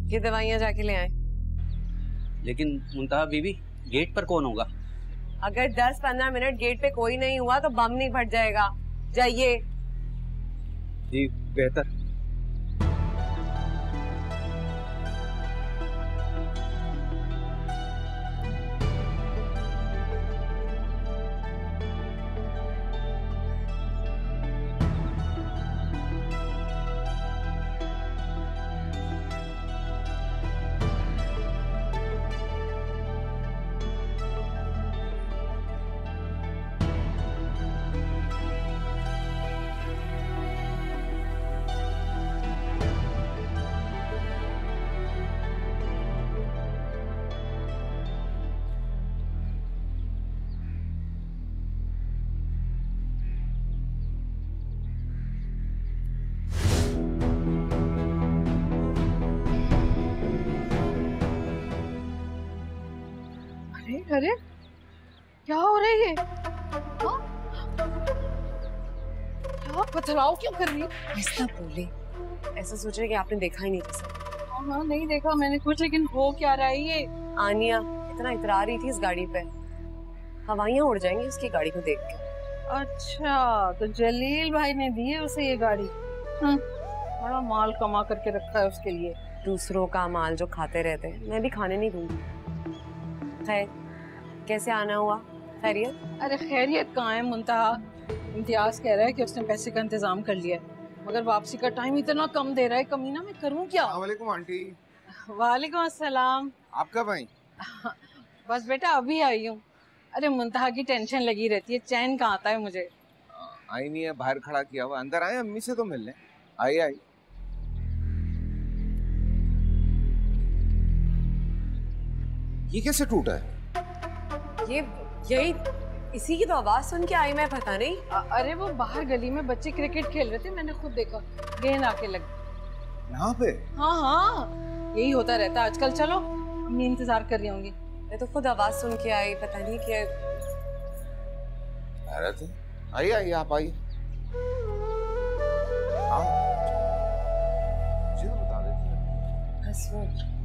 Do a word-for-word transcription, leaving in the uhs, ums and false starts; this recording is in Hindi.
ये दवाइयाँ जाके ले आए। लेकिन मुंतहा बीबी, गेट पर कौन होगा? अगर दस पंद्रह मिनट गेट पे कोई नहीं हुआ तो बम नहीं फट जाएगा। जाइए। जी बेहतर। अरे अरे क्या हो रहा है ये? हाँ? क्या पथराव क्यों कर रही है? ऐसा बोले, ऐसा सोच रहे कि आपने देखा ही नहीं जैसा। हाँ हाँ नहीं देखा मैंने कुछ, लेकिन हो क्या रहा है ये? आनिया इतना इतरा रही थी इस गाड़ी पे, हवाइयाँ उड़ जाएंगी उसकी गाड़ी को देख के। अच्छा तो जलील भाई ने दी है उसे ये गाड़ी। हाँ, बड़ा माल कमा करके रखा है उसके लिए। दूसरों का माल जो खाते रहते हैं, मैं भी खाने नहीं दूंगी। खैर, कैसे आना हुआ? खैरियत? अरे खैरियत कहाँ है मुंतहा, इम्तियाज कह रहा है कि उसने पैसे का इंतजाम कर लिया है, मगर वापसी का टाइम इतना कम दे रहा है, कमीना मैं करूँ क्या? वालेकुम आंटी। वालेकुम अस्सलाम। आप कब आई? बस बेटा अभी आई हूँ। अरे मुंतहा की टेंशन लगी रहती है, चैन कहाँ आता है मुझे। आई नहीं है, बाहर खड़ा किया हुआ। अंदर आए, अम्मी से तो मिल लें। आई आई। ये कैसे टूटा है? ये यही इसी की तो आवाज सुन के आई मैं, पता नहीं। अ- अरे वो बाहर गली में बच्चे क्रिकेट खेल रहे थे, मैंने खुद देखा, गेंद आके लगी। यहाँ पे? हाँ हाँ यही होता रहता है आजकल। चलो अम्मी इंतजार कर रही होंगी। मैं तो खुद आवाज सुन के आई, पता नहीं क्या। अरे आइए आइए, आप आइए। आओ, मुझे तो बता देती है। बस वो